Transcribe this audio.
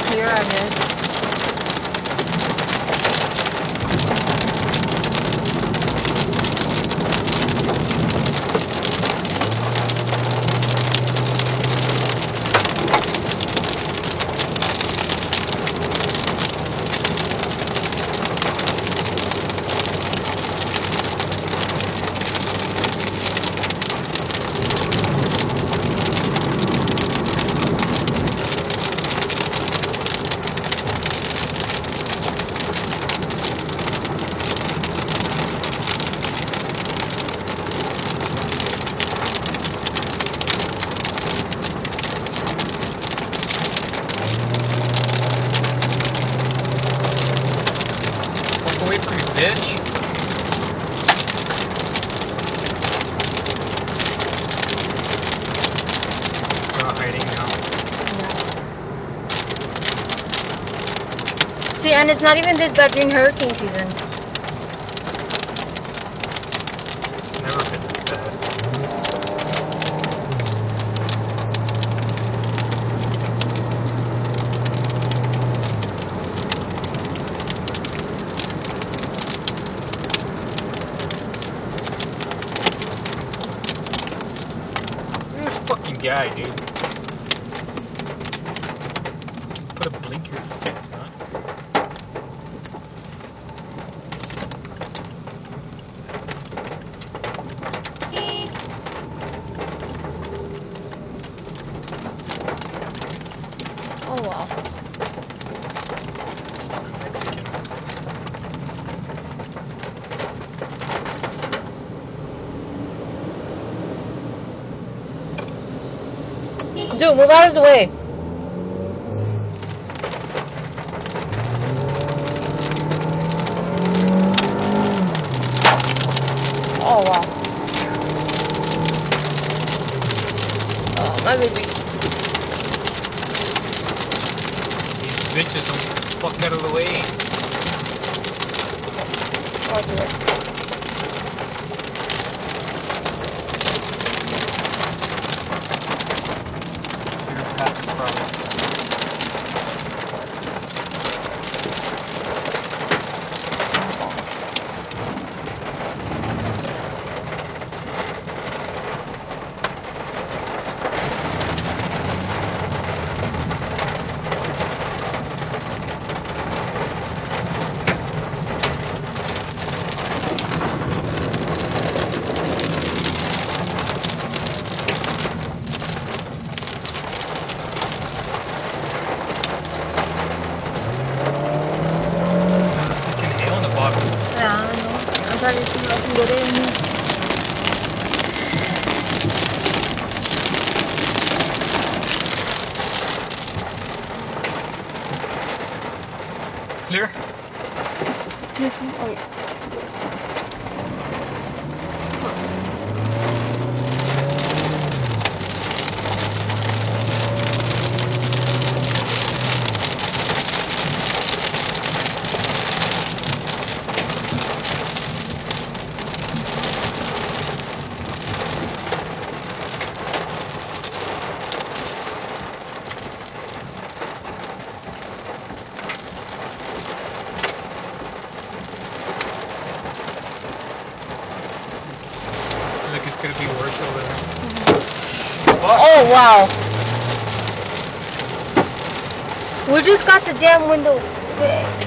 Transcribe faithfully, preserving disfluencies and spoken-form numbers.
here, I guess. Away from me, bitch. You're not hiding now. Yeah. See, and it's not even this bad during hurricane season. It's never been this bad. Fucking guy, dude. Put a blinker. Huh? Oh wow. Mexican. Dude, move out of the way. Oh wow. Oh my baby. These bitches don't fuck out of the way. I'll do it. I'm trying to see if I can get in. Clear? Yes, wait. Like it's gonna be worse over there. Mm-hmm. Oh wow! We just got the damn window fixed.